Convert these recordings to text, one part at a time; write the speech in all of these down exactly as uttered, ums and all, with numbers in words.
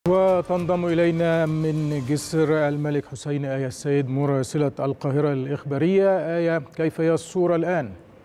وتنضم إلينا من جسر الملك حسين آية السيد مراسلة القاهرة الإخبارية. آية، كيف هي الصورة الآن؟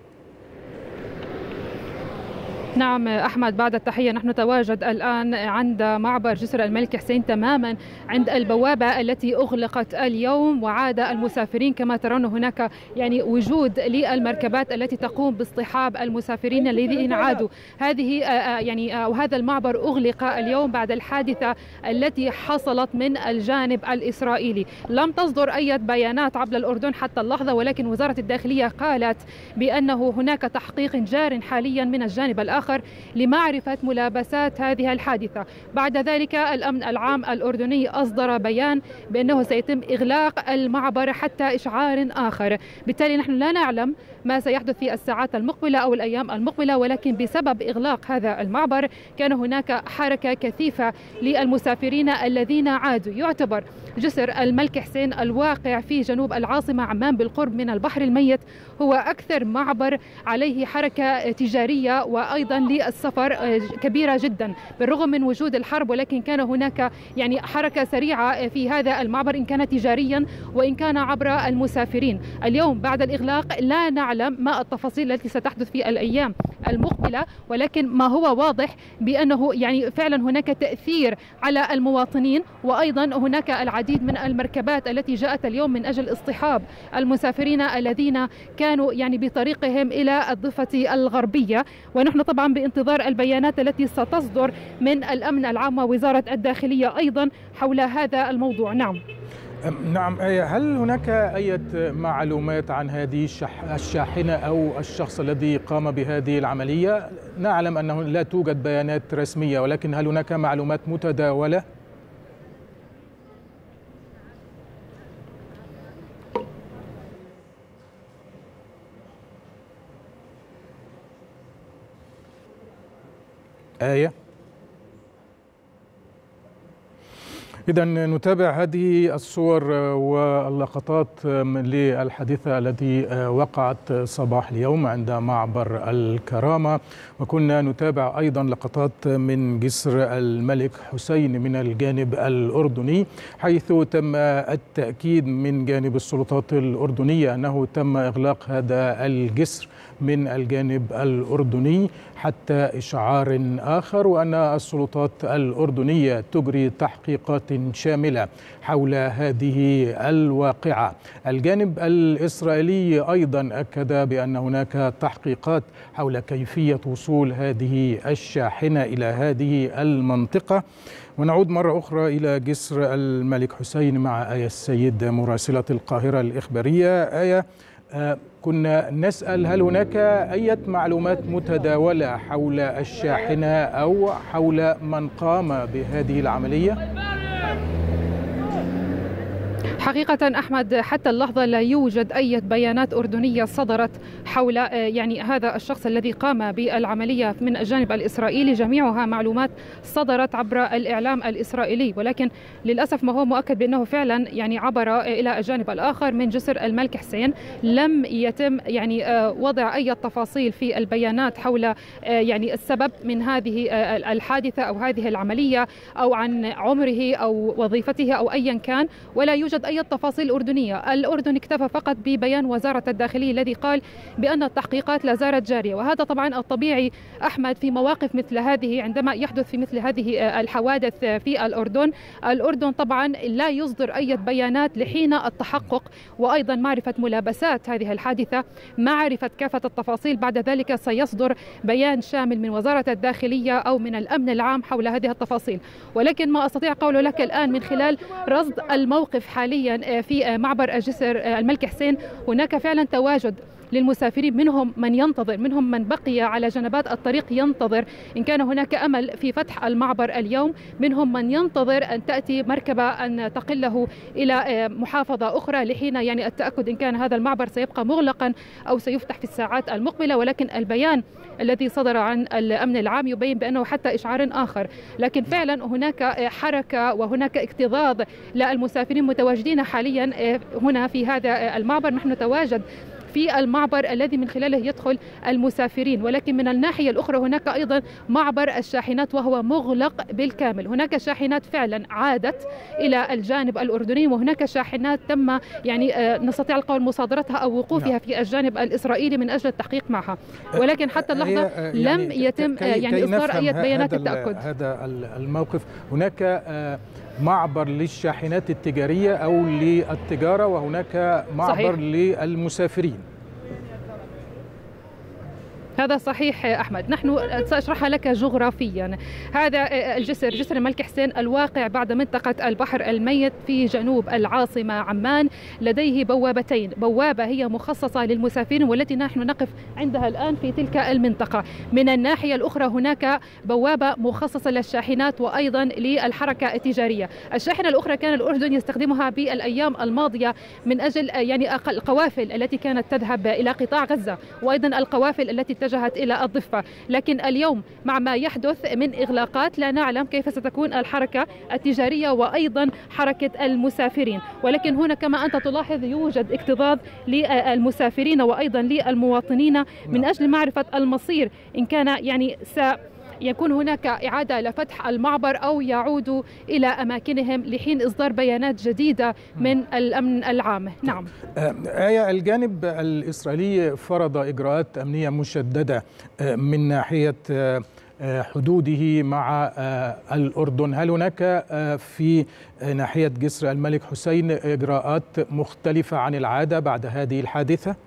نعم أحمد، بعد التحية نحن نتواجد الآن عند معبر جسر الملك حسين تماما عند البوابة التي أغلقت اليوم، وعاد المسافرين. كما ترون هناك يعني وجود للمركبات التي تقوم باصطحاب المسافرين الذين عادوا. هذه يعني وهذا المعبر أغلق اليوم بعد الحادثة التي حصلت من الجانب الإسرائيلي. لم تصدر أي بيانات عبر الأردن حتى اللحظة، ولكن وزارة الداخلية قالت بأنه هناك تحقيق جار حاليا من الجانب الآخر لمعرفة ملابسات هذه الحادثة. بعد ذلك الأمن العام الأردني أصدر بيان بأنه سيتم إغلاق المعبر حتى إشعار آخر. بالتالي نحن لا نعلم ما سيحدث في الساعات المقبلة أو الأيام المقبلة، ولكن بسبب إغلاق هذا المعبر كان هناك حركة كثيفة للمسافرين الذين عادوا. يعتبر جسر الملك حسين الواقع في جنوب العاصمة عمان بالقرب من البحر الميت هو أكثر معبر عليه حركة تجارية وأيضا للسفر كبيرة جدا بالرغم من وجود الحرب، ولكن كان هناك يعني حركة سريعة في هذا المعبر إن كان تجاريا وإن كان عبر المسافرين. اليوم بعد الإغلاق لا نعلم ما التفاصيل التي ستحدث في الأيام المقبلة، ولكن ما هو واضح بأنه يعني فعلا هناك تأثير على المواطنين، وأيضا هناك العديد من المركبات التي جاءت اليوم من أجل اصطحاب المسافرين الذين كانوا يعني بطريقهم إلى الضفة الغربية. ونحن طبعا بانتظار البيانات التي ستصدر من الأمن العام ووزارة الداخلية أيضا حول هذا الموضوع. نعم نعم آية، هل هناك أي معلومات عن هذه الشاحنة أو الشخص الذي قام بهذه العملية؟ نعلم أنه لا توجد بيانات رسمية، ولكن هل هناك معلومات متداولة؟ آية، إذا نتابع هذه الصور واللقطات للحادثة التي وقعت صباح اليوم عند معبر الكرامة، وكنا نتابع أيضا لقطات من جسر الملك حسين من الجانب الأردني، حيث تم التأكيد من جانب السلطات الأردنية أنه تم إغلاق هذا الجسر من الجانب الأردني حتى إشعار آخر، وأن السلطات الأردنية تجري تحقيقات شاملة حول هذه الواقعة. الجانب الإسرائيلي أيضا أكد بأن هناك تحقيقات حول كيفية وصول هذه الشاحنة إلى هذه المنطقة. ونعود مرة أخرى إلى جسر الملك حسين مع آية السيد مراسلة القاهرة الإخبارية. آية، كنا نسأل هل هناك أي معلومات متداولة حول الشاحنة أو حول من قام بهذه العملية؟ حقيقة أحمد حتى اللحظة لا يوجد أي بيانات أردنية صدرت حول يعني هذا الشخص الذي قام بالعملية من الجانب الإسرائيلي. جميعها معلومات صدرت عبر الإعلام الإسرائيلي، ولكن للأسف ما هو مؤكد بأنه فعلا يعني عبر إلى الجانب الآخر من جسر الملك حسين. لم يتم يعني وضع أي تفاصيل في البيانات حول يعني السبب من هذه الحادثة أو هذه العملية أو عن عمره أو وظيفته أو أيا كان، ولا يوجد أي التفاصيل الأردنية. الأردن اكتفى فقط ببيان وزارة الداخلية الذي قال بأن التحقيقات لا زالت جارية، وهذا طبعا الطبيعي أحمد في مواقف مثل هذه عندما يحدث في مثل هذه الحوادث في الأردن. الأردن طبعا لا يصدر أي بيانات لحين التحقق وأيضا معرفة ملابسات هذه الحادثة، معرفة كافة التفاصيل. بعد ذلك سيصدر بيان شامل من وزارة الداخلية أو من الأمن العام حول هذه التفاصيل. ولكن ما أستطيع قوله لك الآن من خلال رصد الموقف حاليا في معبر جسر الملك حسين، هناك فعلا تواجد للمسافرين، منهم من ينتظر، منهم من بقي على جنبات الطريق ينتظر إن كان هناك أمل في فتح المعبر اليوم، منهم من ينتظر أن تأتي مركبة أن تقله إلى محافظة أخرى لحين يعني التأكد إن كان هذا المعبر سيبقى مغلقا أو سيفتح في الساعات المقبلة. ولكن البيان الذي صدر عن الأمن العام يبين بأنه حتى إشعار آخر، لكن فعلا هناك حركة وهناك اكتظاظ للمسافرين متواجدين حاليا هنا في هذا المعبر. نحن نتواجد في المعبر الذي من خلاله يدخل المسافرين. ولكن من الناحية الأخرى هناك أيضا معبر الشاحنات وهو مغلق بالكامل. هناك شاحنات فعلا عادت إلى الجانب الأردني، وهناك شاحنات تم يعني نستطيع القول مصادرتها أو وقوفها في الجانب الإسرائيلي من أجل التحقيق معها، ولكن حتى اللحظة لم يعني يتم يعني إصدار أي بيانات التأكد. هذا الموقف. هناك معبر للشاحنات التجارية أو للتجارة، وهناك معبر صحيح. للمسافرين. هذا صحيح أحمد. نحن سأشرحها لك جغرافيا. هذا الجسر جسر الملك حسين الواقع بعد منطقة البحر الميت في جنوب العاصمة عمان، لديه بوابتين، بوابة هي مخصصة للمسافرين والتي نحن نقف عندها الآن في تلك المنطقة. من الناحية الأخرى هناك بوابة مخصصة للشاحنات وأيضا للحركة التجارية. الشاحنة الأخرى كان الأردن يستخدمها بالأيام الماضية من أجل يعني القوافل التي كانت تذهب إلى قطاع غزة، وأيضا القوافل التي اتجهت إلى الضفة. لكن اليوم مع ما يحدث من إغلاقات لا نعلم كيف ستكون الحركة التجارية وأيضا حركة المسافرين. ولكن هنا كما أنت تلاحظ يوجد اكتظاظ للمسافرين وأيضا للمواطنين من أجل معرفة المصير، إن كان يعني س يكون هناك إعادة لفتح المعبر أو يعودوا إلى أماكنهم لحين إصدار بيانات جديدة من الأمن العام. نعم. آية، الجانب الإسرائيلي فرض إجراءات أمنية مشددة من ناحية حدوده مع الأردن. هل هناك في ناحية جسر الملك حسين إجراءات مختلفة عن العادة بعد هذه الحادثة؟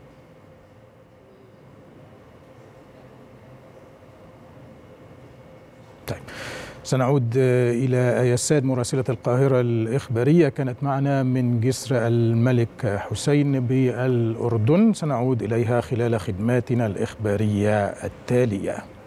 طيب، سنعود إلى آية الساد مراسلة القاهرة الإخبارية، كانت معنا من جسر الملك حسين بالأردن. سنعود إليها خلال خدماتنا الإخبارية التالية.